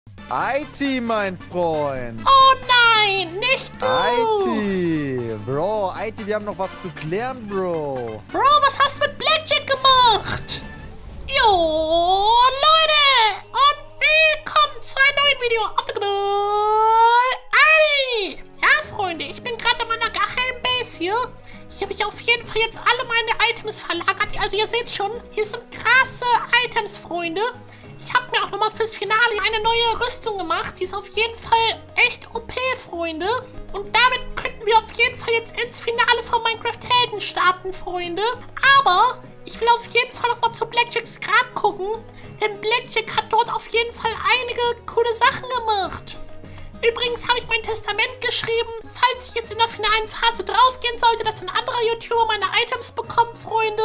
IT, mein Freund. Oh nein, nicht du. IT. Bro, IT, wir haben noch was zu klären, Bro. Bro, was hast du mit Blackjack gemacht? Jo, Leute. Und willkommen zu einem neuen Video auf dem Kanal. Ei. Ja, Freunde, ich bin gerade in meiner Geheimbase hier. Hier habe ich auf jeden Fall jetzt alle meine Items verlagert. Also ihr seht schon, hier sind krasse Items, Freunde. Ich habe mir auch nochmal fürs Finale eine neue Rüstung gemacht. Die ist auf jeden Fall echt OP, Freunde. Und damit könnten wir auf jeden Fall jetzt ins Finale von Minecraft Helden starten, Freunde. Aber ich will auf jeden Fall nochmal zu Blackjacks Grab gucken. Denn Blackjack hat dort auf jeden Fall einige coole Sachen gemacht. Übrigens habe ich mein Testament geschrieben, falls ich jetzt in der finalen Phase draufgehen sollte, dass ein anderer YouTuber meine Items bekommt, Freunde.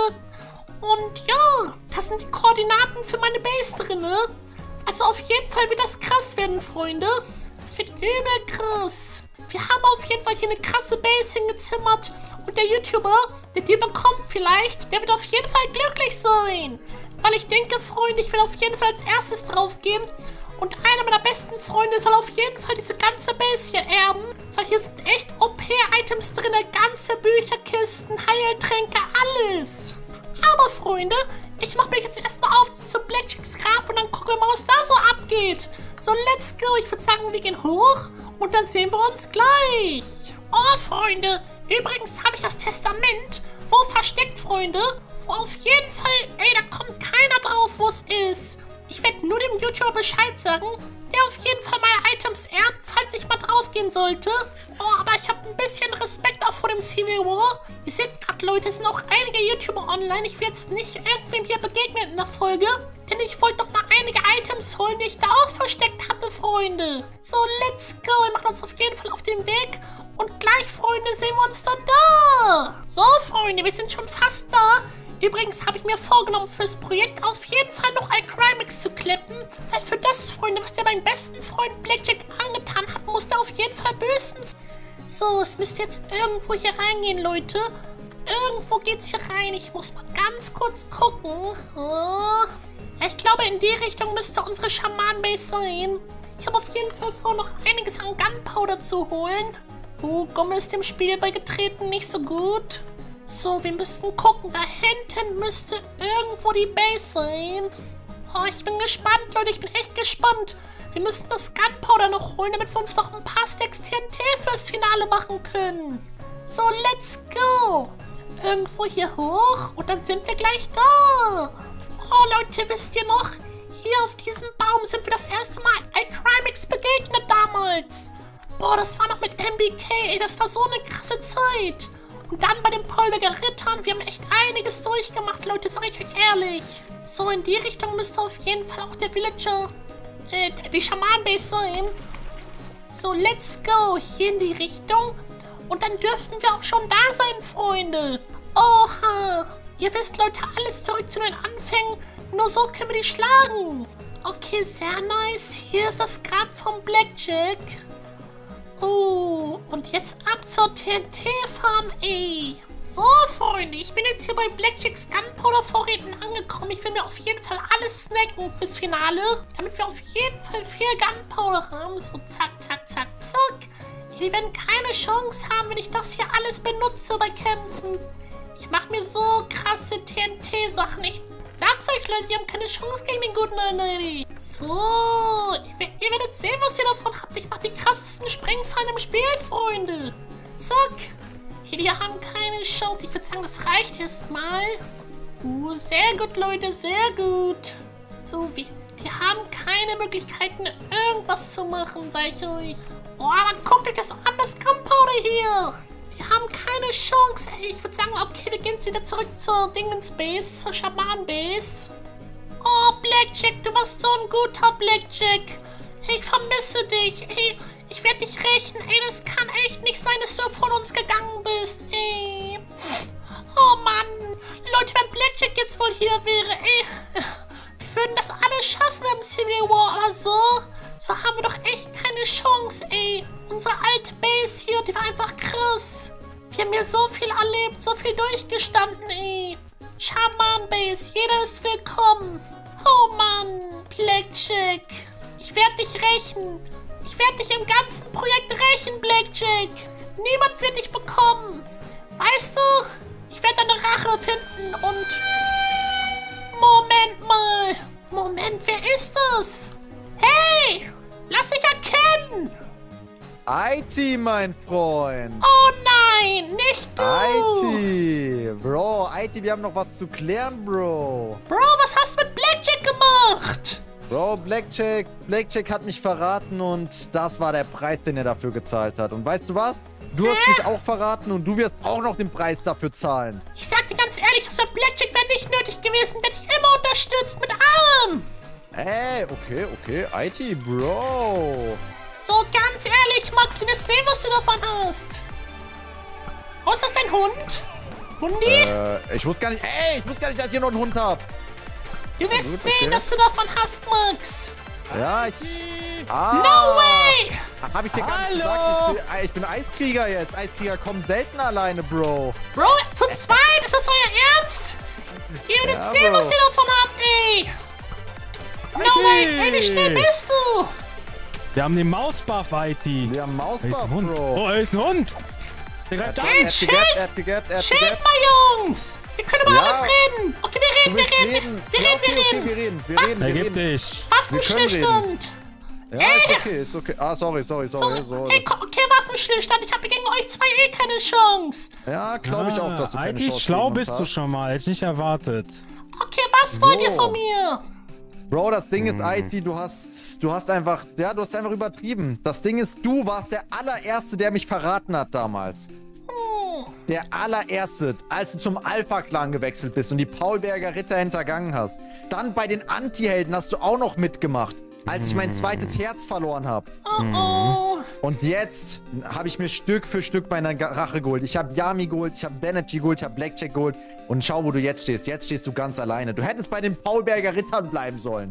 Und ja, das sind die Koordinaten für meine Base drin, ne? Also auf jeden Fall wird das krass werden, Freunde. Das wird übel krass. Wir haben auf jeden Fall hier eine krasse Base hingezimmert. Und der YouTuber, der die bekommt vielleicht, der wird auf jeden Fall glücklich sein. Weil ich denke, Freunde, ich will auf jeden Fall als erstes draufgehen. Und einer meiner besten Freunde soll auf jeden Fall diese ganze Base hier erben. Weil hier sind echt OP-Items drin. Ganze Bücherkisten, Heiltränke, alles. Aber Freunde, ich mache mich jetzt erstmal auf zu Blackjacks Grab und dann gucken wir mal, was da so abgeht. So, let's go. Ich würde sagen, wir gehen hoch und dann sehen wir uns gleich. Oh, Freunde, übrigens habe ich das Testament wo versteckt, Freunde. Wo auf jeden Fall, ey, da kommt keiner drauf, wo es ist. Ich werde nur dem YouTuber Bescheid sagen, der auf jeden Fall meine Items erbt, falls ich mal draufgehen sollte. Oh, aber ich habe ein bisschen Respekt auch vor dem Civil War. Ihr seht gerade, Leute, es sind auch einige YouTuber online. Ich will jetzt nicht irgendwem hier begegnen in der Folge. Denn ich wollte noch mal einige Items holen, die ich da auch versteckt hatte, Freunde. So, let's go. Wir machen uns auf jeden Fall auf den Weg. Und gleich, Freunde, sehen wir uns dann da. So, Freunde, wir sind schon fast da. Übrigens habe ich mir vorgenommen, fürs Projekt auf jeden Fall noch iCrimex zu klippen. Weil für das, Freunde, was der meinem besten Freund Blackjack angetan hat, muss der auf jeden Fall büßen. So, es müsste jetzt irgendwo hier reingehen, Leute. Irgendwo geht's hier rein. Ich muss mal ganz kurz gucken. Oh. Ich glaube, in die Richtung müsste unsere Schaman-Base sein. Ich habe auf jeden Fall vor, noch einiges an Gunpowder zu holen. Oh, Gomme ist dem Spiel beigetreten, nicht so gut. So, wir müssen gucken. Da hinten müsste irgendwo die Base sein. Oh, ich bin gespannt, Leute. Ich bin echt gespannt. Wir müssen das Gunpowder noch holen, damit wir uns noch ein paar Stacks TNT fürs Finale machen können. So, let's go. Irgendwo hier hoch und dann sind wir gleich da. Oh, Leute, wisst ihr noch? Hier auf diesem Baum sind wir das erste Mal iCrimex begegnet damals. Boah, das war noch mit MBK. Ey, das war so eine krasse Zeit. Und dann bei den Polberger Rittern. Wir haben echt einiges durchgemacht, Leute, sag ich euch ehrlich. So, in die Richtung müsste auf jeden Fall auch der Villager, die Schaman-Base sein. So, let's go. Hier in die Richtung. Und dann dürften wir auch schon da sein, Freunde. Oha. Ihr wisst, Leute, alles zurück zu den Anfängen. Nur so können wir die schlagen. Okay, sehr nice. Hier ist das Grab von Blackjack. Oh, und jetzt ab zur TNT-Farm, ey. So, Freunde, ich bin jetzt hier bei Blackjacks Gunpowder-Vorräten angekommen. Ich will mir auf jeden Fall alles snacken fürs Finale, damit wir auf jeden Fall viel Gunpowder haben. So, zack, zack, zack, zack. Die werden keine Chance haben, wenn ich das hier alles benutze bei Kämpfen. Ich mache mir so krasse TNT-Sachen. Ich sag's euch, Leute, wir haben keine Chance gegen den guten Lady. So, ihr werdet sehen, was ihr davon habt. Ich mache die krassesten Sprengfallen im Spiel, Freunde. Zack. Die haben keine Chance. Ich würde sagen, das reicht erstmal. Sehr gut, Leute, sehr gut. So, die haben keine Möglichkeiten, irgendwas zu machen, sag ich euch. Oh, aber guckt euch das an, das Gunpowder hier. Die haben keine Chance. Ey, ich würde sagen, okay, wir gehen jetzt wieder zurück zur Dingens-Base, zur Schaman-Base. Oh, Blackjack, du warst so ein guter Blackjack. Ich vermisse dich. Ey, ich werde dich rächen. Ey, das kann echt nicht sein, dass du von uns gegangen bist. Ey. Oh, Mann. Leute, wenn Blackjack jetzt wohl hier wäre, ey. Wir würden das alles schaffen im Civil War, aber so haben wir doch echt keine Chance, ey. Unsere alte Base hier, die war einfach krass. Wir haben hier so viel erlebt, so viel durchgestanden, ey. Schaman Base, jeder ist willkommen. Oh Mann, Blackjack. Ich werde dich rächen. Ich werde dich im ganzen Projekt rächen, Blackjack. Niemand wird dich bekommen. Weißt du, ich werde eine Rache finden und... Moment mal. Moment, wer ist das? Hey, lass dich erkennen. IT, mein Freund. Oh nein, nicht du. IT. Bro, IT, wir haben noch was zu klären, Bro. Bro, was hast du mit Blackjack gemacht? Bro, Blackjack hat mich verraten und das war der Preis, den er dafür gezahlt hat. Und weißt du was? Du hast mich auch verraten und du wirst auch noch den Preis dafür zahlen. Ich sag dir ganz ehrlich, das mit Blackjack wäre nicht nötig gewesen. Der hätte ich immer unterstützt mit allem. Ey, okay. IT, Bro. So, ganz ehrlich, Max, du wirst sehen, was du davon hast. Oh, ist das dein Hund? Hundi? Ich wusste gar nicht, dass ich hier noch einen Hund hab. Du wirst gut, sehen, okay. dass du davon hast, Max. Ja, No way! Hab ich dir gar nicht gesagt, ich bin Eiskrieger jetzt. Eiskrieger kommen selten alleine, Bro. Bro, zu zweit? Ist das euer Ernst? Ihr werdet Ja, sehen, Bro. was ihr davon habt, ey. No way, ey, wie schnell bist du? Wir haben den Mausbuff, IT. Wir haben Er ist Mausbuff, ein Hund. Bro. Oh, er ist ein Hund. Der greift an. Ey, Er chill hat gegettet. mal, Jungs. Wir können über Ja. alles reden. Okay, Du willst reden? Wir Ja, reden. wir reden. Ergib dich. Waffenstillstand. Ja, ist okay. Ah, sorry. So, ey, okay, Waffenstillstand. Ich habe gegen euch zwei eh keine Chance. Ja, glaube ich auch, dass du keine IT, Chance schlau gegen uns bist du hast. schon mal. Hätte ich nicht erwartet. Okay, was wollt ihr So. von mir? Bro, das Ding ist, IT, du hast einfach übertrieben. Das Ding ist, du warst der allererste, der mich verraten hat damals. Der allererste, als du zum Alpha-Clan gewechselt bist und die Paulberger Ritter hintergangen hast. Dann bei den Anti-Helden hast du auch noch mitgemacht, als ich mein zweites Herz verloren habe. Oh. Und jetzt habe ich mir Stück für Stück meine Rache geholt. Ich habe Yami geholt, ich habe Vanity geholt, ich habe Blackjack geholt. Und schau, wo du jetzt stehst. Jetzt stehst du ganz alleine. Du hättest bei den Paulberger Rittern bleiben sollen.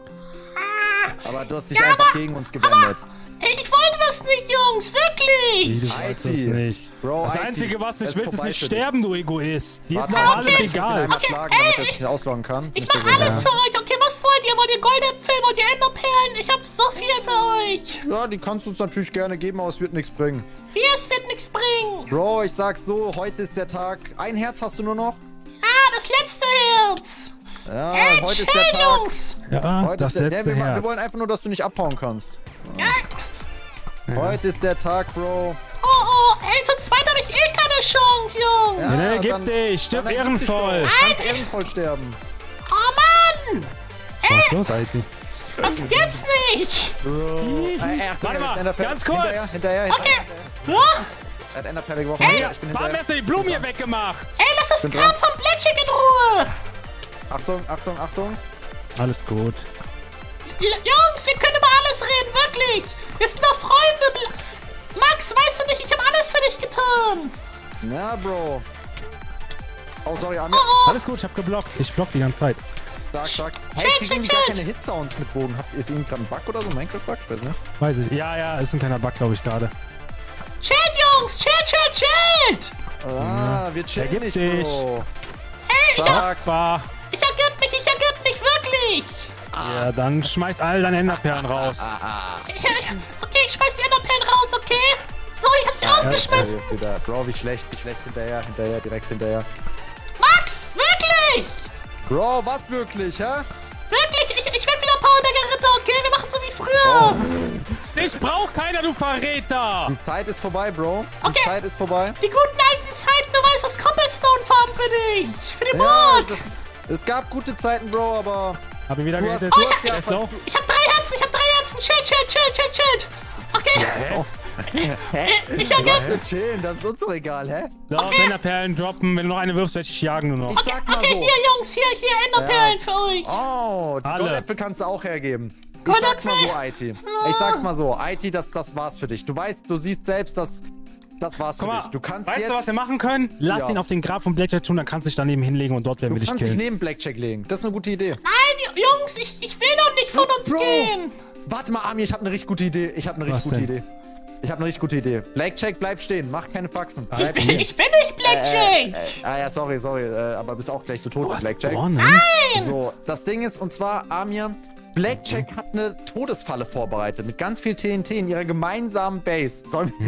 Aber du hast dich einfach gegen uns gewendet. Ich wollte das nicht, Jungs, wirklich. Du wolltest es IT. nicht. Bro, Das IT, Einzige, was es ich will, ist vorbei nicht für dich. sterben, du Egoist. Dir ist Warte, doch warte, alles ich muss ihn egal. einmal schlagen, damit er sich nicht ausloggen kann. Ich Nicht mach so gut. alles für euch. Okay, was wollt ihr? Wollt ihr Goldäpfel? Wollt ihr Enderperlen? Ich hab so viel für euch. Ja, die kannst du uns natürlich gerne geben, aber es wird nichts bringen. Wie, es wird nichts bringen. Bro, ich sag's so, heute ist der Tag. Ein Herz hast du nur noch? Ah, das letzte Herz. Ja, Ey, heute ist chill, der Tag. Jungs. Ja, Heute das ist der, letzte wir Herz. wollen einfach nur, dass du nicht abhauen kannst. Ja. Heute ist der Tag, Bro. Oh, ey, zu zweit habe ich eh keine Chance, Jungs. Ja, Nee, gib dann- dich, stirb dann ergib dich ehrenvoll. doch. Du kannst ehrenvoll sterben. Oh, Mann. Was ist los, IT? Das gibt's nicht. Warte mal, ganz kurz. Hinterher. Okay. Ah, Er hat Enderperle geworfen. Ey, Ich bin Warum hinterher. hast du die Blumen hier weggemacht? ey, lass das Bin Grab dran. von Blackjack in Ruhe. Achtung. Alles gut. Jungs, wir können über alles reden, wirklich. Wir sind doch Freunde. Max, weißt du nicht, ich habe alles für dich getan. Ja, Bro. Oh, sorry, Amir. Alles gut, ich hab geblockt. Ich block die ganze Zeit. Stark. Hey, ich krieg irgendwie gar Chill. keine Hit-Sounds mit Bogen. Ist irgendwie gerade ein Bug oder so? Minecraft-Bug? Ich weiß nicht. Weiß ich. Ja, ist ein kleiner Bug, glaube ich, gerade. Chillt, Jungs, chillt. Ah, wir chillen Ergib nicht, dich. Bro. Ey, Stark. Bah. ich ergib mich, wirklich. Ja, dann schmeiß all deine Enderperlen raus. Okay, ich schmeiß die Enderperlen raus, okay? So, ich hab sie rausgeschmissen. Bro, wie schlecht hinterher, direkt hinterher. Max, wirklich. Bro, was wirklich, hä? Wirklich, ich werd wieder Paulberger Ritter, okay? Wir machen so wie früher. Ich brauch keiner, du Verräter! Die Zeit ist vorbei, Bro. Die Okay. Zeit ist vorbei. Die guten alten Zeiten, du weißt, das Cobblestone-Farm für dich. Für den Ja, Burg. es gab gute Zeiten, Bro, aber Hab ihn wieder du hast, gehittet. du hast ja... Er ist low. Ich hab drei Herzen. Chillt. Okay. Ich ergib. Wir chillen, das ist uns doch egal, hä? So, Enderperlen droppen. Wenn du noch eine wirfst, werde ich dich jagen nur noch. Ich sag mal Okay, so. hier, Jungs, hier Enderperlen für euch. Oh, die Alle. Goldäpfel kannst du auch hergeben. Ich sag's mal so, IT. Ich sag's mal so, IT, das war's für dich. Du weißt, du siehst selbst, das war's für Guck mal, dich. Du kannst weißt jetzt... du, was wir machen können? Lass Ja. ihn auf den Grab von Blackjack tun, dann kannst du dich daneben hinlegen und dort werden wir Du dich kannst dich killen. neben Blackjack legen. Das ist eine gute Idee. Nein, Jungs, ich will doch nicht von uns Bro. gehen. Warte mal, Ami, ich habe eine richtig gute Idee. Ich habe eine richtig gute Idee. Blackjack, bleib stehen. Mach keine Faxen. Bleib stehen. Ich bin nicht Blackjack. Ja, sorry. Aber bist auch gleich so tot mit Blackjack. Dornen? Nein. So, das Ding ist, und zwar, Amir, Blackjack hat eine Todesfalle vorbereitet mit ganz viel TNT in ihrer gemeinsamen Base.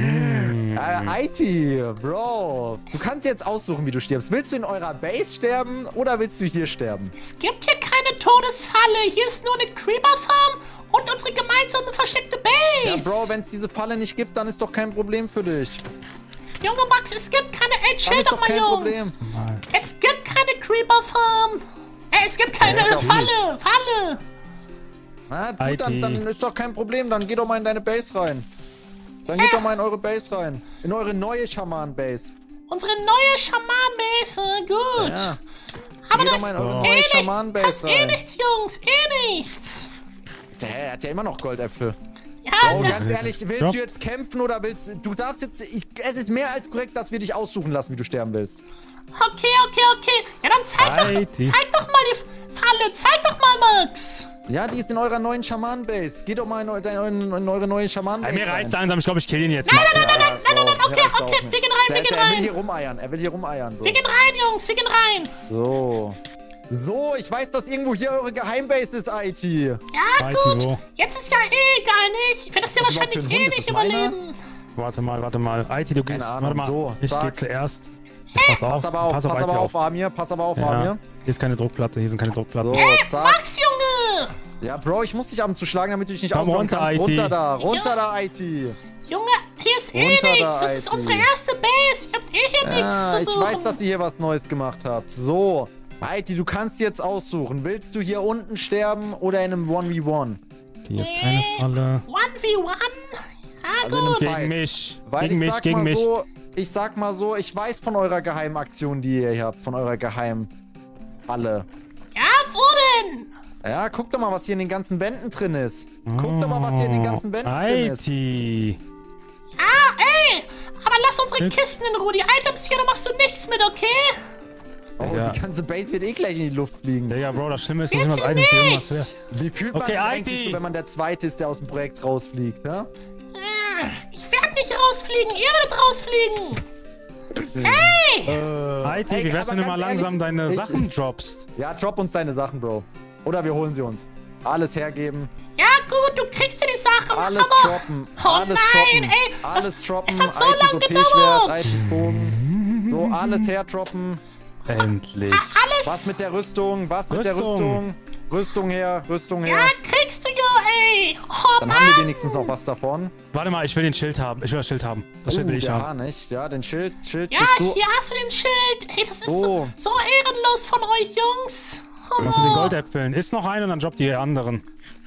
IT, Bro. Du kannst jetzt aussuchen, wie du stirbst. Willst du in eurer Base sterben oder willst du hier sterben? Es gibt hier keine Todesfalle. Hier ist nur eine Creeper-Farm und unsere gemeinsame versteckte Base. Ja, Bro, wenn es diese Falle nicht gibt, dann ist doch kein Problem für dich. Junge Max, es gibt keine... Ey, chill Dann ist doch doch mal, kein Jungs. Problem. Es gibt keine Creeper-Farm. Es gibt keine Falle. Na gut, dann ist doch kein Problem. Dann geh doch mal in deine Base rein. Dann geht doch mal in eure Base rein. In eure neue Schaman-Base. Unsere neue Schaman-Base, gut. Ja. Aber Geh das doch mal in ist eure eh neue nichts. Das Schaman-Base ist eh rein. nichts, Jungs. Eh nichts. Er hat ja immer noch Goldäpfel. Ja, Oh, na, ganz ehrlich, willst du jetzt kämpfen oder willst du... Du darfst jetzt... es ist mehr als korrekt, dass wir dich aussuchen lassen, wie du sterben willst. okay. Ja, dann zeig doch mal die Falle. Zeig doch mal, Max. Ja, die ist in eurer neuen Schaman-Base. Geh doch mal in eure neue Schaman-Base Mir rein. reizt langsam, ich glaube, ich kill ihn jetzt. Nein, Okay, wir gehen rein, wir gehen Er will rein. hier rumeiern. Er will hier rumeiern, Bro. Wir gehen rein, Jungs, wir gehen rein. So, ich weiß, dass irgendwo hier eure Geheimbase ist, IT. Ja, Weiß gut. ich wo. Jetzt ist ja eh egal, nicht? Ich werde das ja Was ist wahrscheinlich überhaupt für ein eh Hund? Ist nicht das meiner? überleben. Warte mal. IT, du gehst. Ahnung. Warte mal. So, ich zack. gehe zuerst. Pass auf. Pass aber auf, Amir. Pass aber auf, Amir. Hier ist keine Druckplatte, hier sind keine Druckplatten. So, zack. Max, Junge. Ja, Bro, ich muss dich ab und zu schlagen, damit du dich nicht Komm ausbauen runter, kannst. IT. Runter da, runter da, IT. Junge, hier ist eh Runter nichts. da, Das ist IT. unsere erste Base. Ihr habt eh hier Ja, nichts ich zu suchen. weiß, dass ihr hier was Neues gemacht habt. So, IT, du kannst jetzt aussuchen. Willst du hier unten sterben oder in einem 1v1? Okay, hier ist keine Falle. 1v1? Ja, Also in einem gut. Fight. Gegen mich. Weil Gegen mich, gegen mich. Ich sag mal so, ich weiß von eurer Geheimaktion, die ihr hier habt, von eurer Geheimfalle. Ja, wo denn? Ja, guck doch mal, was hier in den ganzen Wänden drin ist. Guck doch mal, was hier in den ganzen Wänden drin ist. IT. Ah, ey. Aber lass unsere Kisten in Ruhe. Die Items hier, da machst du nichts mit, okay? Oh, Ja. die ganze Base wird eh gleich in die Luft fliegen. Digga, Bro, das Schlimme ist, dass Jetzt jemand eigentlich nicht. irgendwas wäre. Wie fühlt man Okay, sich eigentlich IT. so, wenn man der Zweite ist, der aus dem Projekt rausfliegt, ja? Ich werde nicht rausfliegen. Ihr werdet rausfliegen. Hey! IT, wie wär's, wenn du mal langsam deine Sachen droppst? Ja, drop uns deine Sachen, Bro. Oder wir holen sie uns. Alles hergeben. Ja, gut, du kriegst dir die Sachen. Alles aber... droppen. Oh Alles nein, droppen. ey. Alles droppen. Es hat so ITs lange OP-Schwert, gedauert. ITs Bogen. So, alles herdroppen. Endlich. Alles. Was mit der Rüstung? Was mit der Rüstung? Rüstung her, Rüstung her. Ja, kriegst du ja, ey. Oh, Dann Mann. haben wir wenigstens noch was davon. Warte mal, ich will den Schild haben. Ich will das Schild haben. Das Schild will ich ja, haben. nicht. Ja, den Schild Ja, kriegst du. hier hast du den Schild. Ey, das ist Oh. so ehrenlos von euch, Jungs. Oh. Was mit den Goldäpfeln? Ist noch ein und dann droppt die anderen.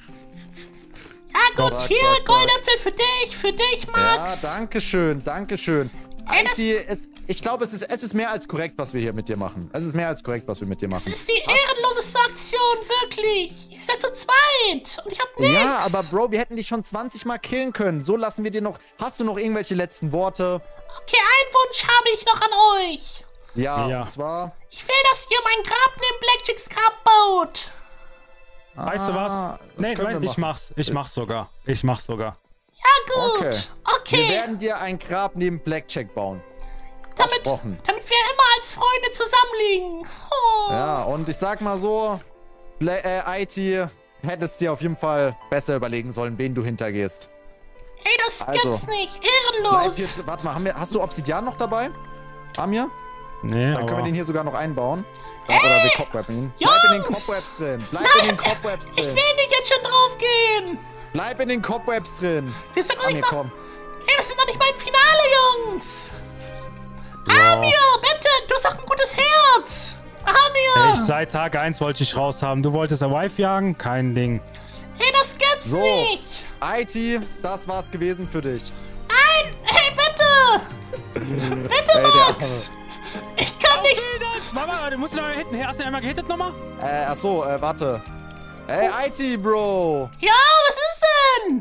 Ja, gut, Zack, hier, zack, zack. Goldäpfel für dich, Ja, Max. danke schön, danke schön. Ey, das- Ich glaube, es ist mehr als korrekt, was wir hier mit dir machen. Es ist mehr als korrekt, was wir mit dir Das machen. ist die ehrenloseste Aktion, wirklich. Ihr seid zu zweit und ich hab nichts. Ja, aber Bro, wir hätten dich schon 20 Mal killen können. So lassen wir dir noch... Hast du noch irgendwelche letzten Worte? Okay, einen Wunsch habe ich noch an euch. Ja, Ja. und zwar... Ich will, dass ihr mein Grab neben Blackjacks Grab baut. Weißt du was? das Nee, können wir ich machen. mach's. Ich mach's sogar. Ich mach's sogar. Ja, gut. Okay. Okay. Wir werden dir ein Grab neben Blackjack bauen. versprochen. Damit wir immer als Freunde zusammenliegen. Oh. Ja, und ich sag mal so, IT, hättest dir auf jeden Fall besser überlegen sollen, wen du hintergehst. Ey, das Also, gibt's nicht. Bleib Ehrenlos. jetzt, warte mal, hast du Obsidian noch dabei? Amir? Nee, Dann können wir aber... den hier sogar noch einbauen. Oder wir cobwebben ihn. Bleib in den Jungs! Cobwebs drin. Bleib in den Cobwebs Ich drin. will nicht jetzt schon draufgehen. Bleib in den Cobwebs drin. Wir sind noch Amir, nicht mal... komm. Ey, wir sind noch nicht mal im Finale, Jungs. Amir, bitte. Du hast doch ein gutes Herz. Amir. Seit Tag 1 wollte ich raus haben. Du wolltest eine Wife jagen? Kein Ding. Ey, das gibt's So, nicht. IT, das war's gewesen für dich. Nein. Hey, bitte. Bitte, Max. Ich kann nicht... Mama, du musst noch hitten. Hast du einmal gehittet nochmal? Ach so, warte. Hey, IT, Bro. Ja, was ist denn?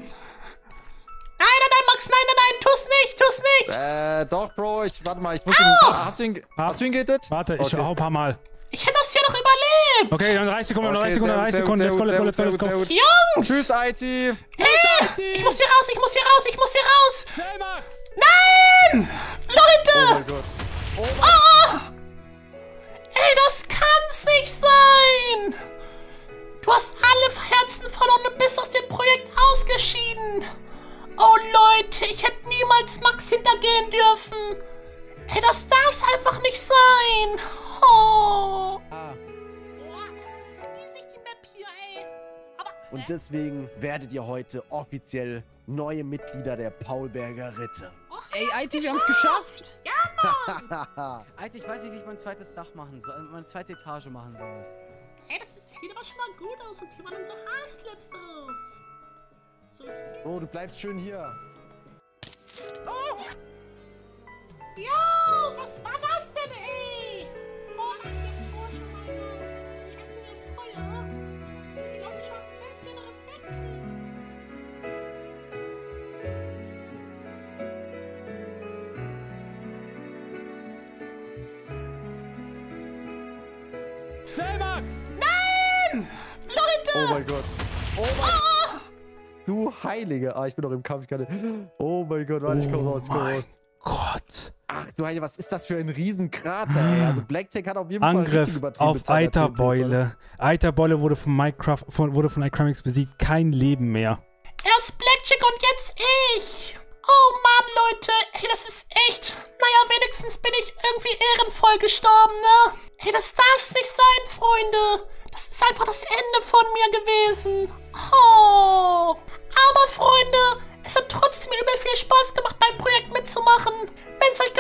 Nein, Max, nein, tu's nicht. Doch, Bro, warte mal, ich muss ihn... Hast du ihn gehittet? Warte, ich Okay. hau ein paar Mal. Ich hätte das hier noch überlebt. Okay, dann 30 Sekunden, noch 30 Sekunden, sehr 30 gut, Sekunden. sehr Let's gut, go. Jungs. Tschüss, IT. Ich muss hier raus. Schnell, Max! Nein! Leute! mein Gott. Oh! Ey, das kann's nicht sein! Du hast alle Herzen verloren und bist aus dem Projekt ausgeschieden. Oh Leute, ich hätte niemals Max hintergehen dürfen. Ey, das darf's einfach nicht sein. Oh. Boah, es ist riesig, die Map hier, ey. Aber, Und deswegen werdet ihr heute offiziell neue Mitglieder der Paulberger Ritter. oh, Ey, Alter, wir haben es geschafft! Ja, Mann. Alter, ich weiß nicht, wie ich mein zweites Dach machen soll, meine zweite Etage machen soll. Ey, sieht aber schon mal gut aus. Und hier waren dann so Half-Slips drauf. So, hier. So, du bleibst schön hier. Yo, was war das denn, ey? Oh, ach, die Forscherhäuser. Die hätten wir Feuer. Die Leute schon ein bisschen Respekt kriegen. Schnell, Max! Leute! Oh mein Gott. Oh mein Du Heilige. Ah, ich bin doch im Kampf. Ich kann nicht. Oh mein Gott, warte, ich komm raus, ich komm raus. Gott. Ach du Heilige, was ist das für ein Riesenkrater, ey? Also Blacktech hat auf jeden Fall Angriff richtig übertrieben. auf mit seiner Eiterbeule. Eiterbeule wurde von iCramix besiegt. Kein Leben mehr. Erst Blackjack und jetzt ich. Oh Mann, Leute. Ey, das ist echt. Naja, wenigstens bin ich irgendwie ehrenvoll gestorben, ne? Ey, das darf's nicht sein, Freunde. Das ist einfach das Ende von mir gewesen. Oh. Aber, Freunde, es hat trotzdem übel viel Spaß gemacht, beim Projekt mitzumachen. Wenn es euch